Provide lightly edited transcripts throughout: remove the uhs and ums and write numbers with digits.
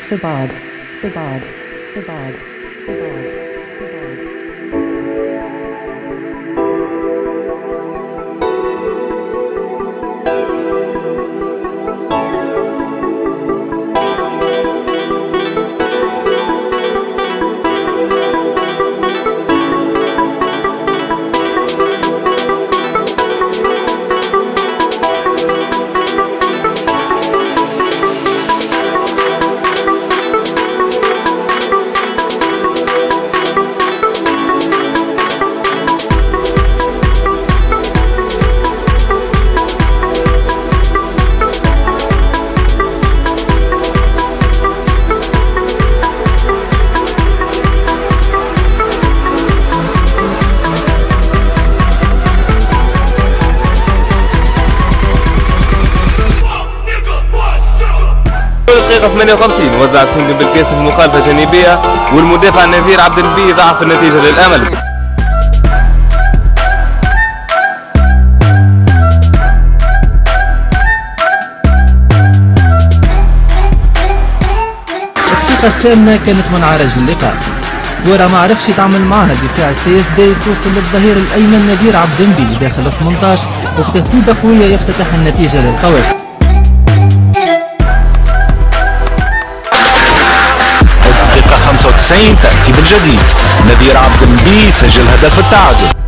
Sabad, Sabad, Sabad, Sabad. دقيقة 58 وزع السندي بالكاس في مخالفة جانبية، والمدافع نذير عبد النبي ضاعف النتيجة للأمل. الثقة التامة كانت من عرج اللقاء. كورة ما عرفش يتعامل معها دفاع سي اس دي، توصل للظهير الأيمن نذير عبد النبي داخل 18 وبتسديدة قوية يفتتح النتيجة للقوات. الدقيقة 95 تأتي بالجديد، نذير عبد النبي سجل هدف التعادل.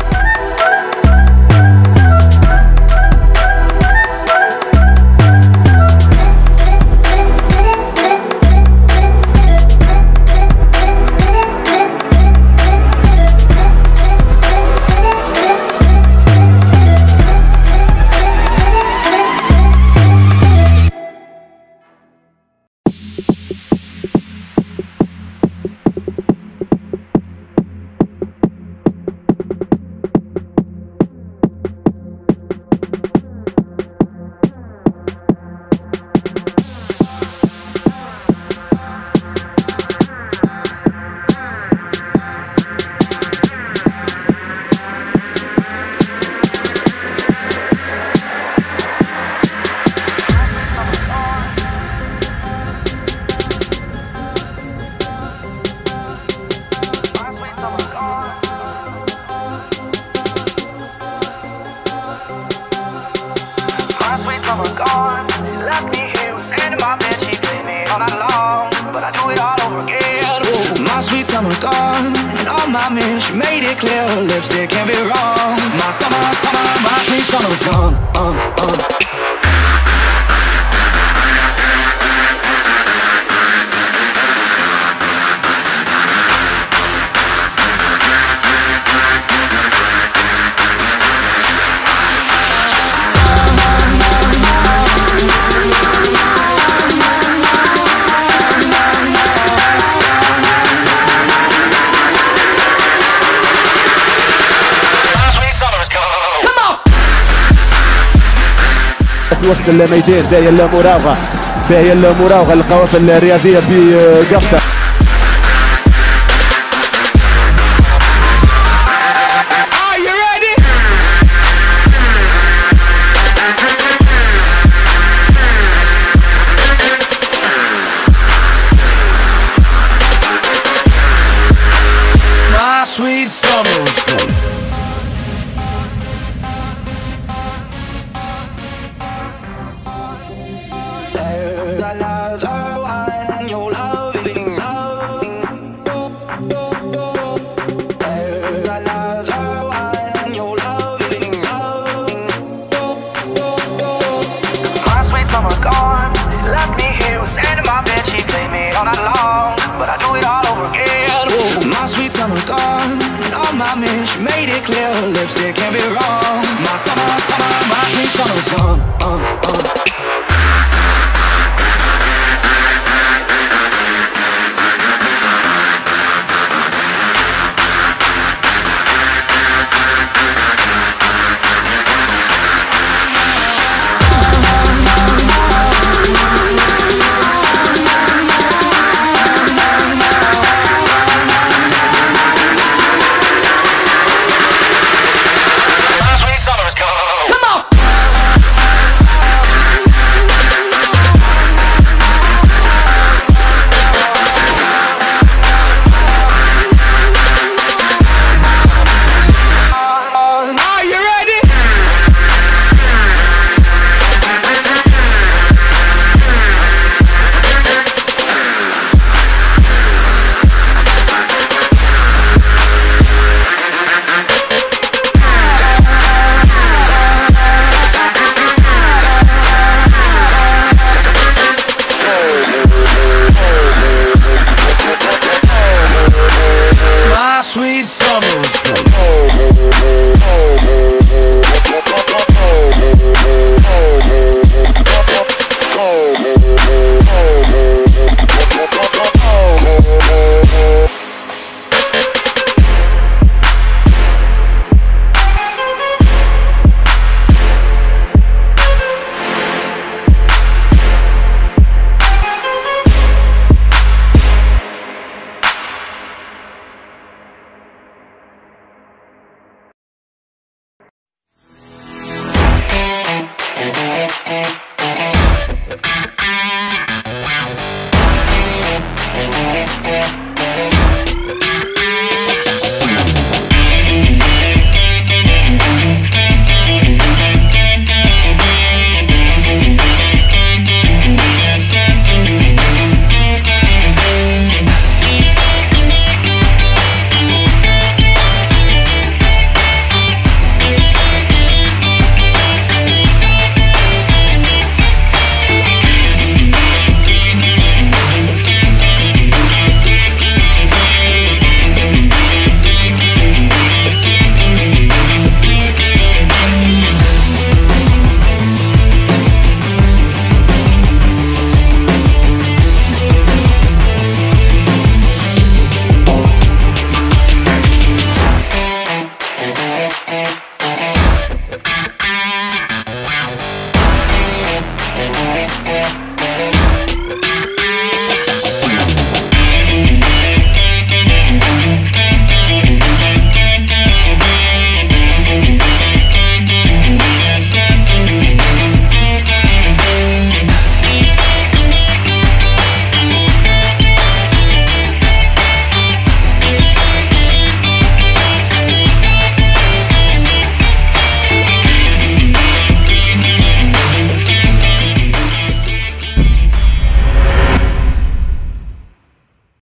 summer gone. She left me here, was standing by bed. She played me all night long, but I do it all over again. Ooh. My sweet summer gone, and all my men, she made it clear her lipstick can't be wrong. My summer, my sweet summer's gone. في وسط الميدان باهي المراوغة القوافل الرياضية بقفصة. My sweet summer. Another one, you're loving. There's another one, you're loving. My sweet summer gone. She left me here, was standing by bed. She played me all night long, but I do it all over again. Ooh. My sweet summer gone, and all my men, she made it clear her lipstick can't be wrong. My summer, my sweet summer gone.